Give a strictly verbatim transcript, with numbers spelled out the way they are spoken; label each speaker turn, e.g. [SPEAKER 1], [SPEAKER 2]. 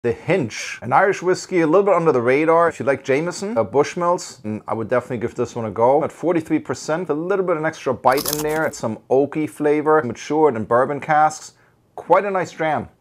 [SPEAKER 1] The Hinch, an Irish whiskey, a little bit under the radar. If you like Jameson, uh, Bushmills, and I would definitely give this one a go. At forty-three percent, a little bit of an extra bite in there. It's some oaky flavor, matured in bourbon casks. Quite a nice dram.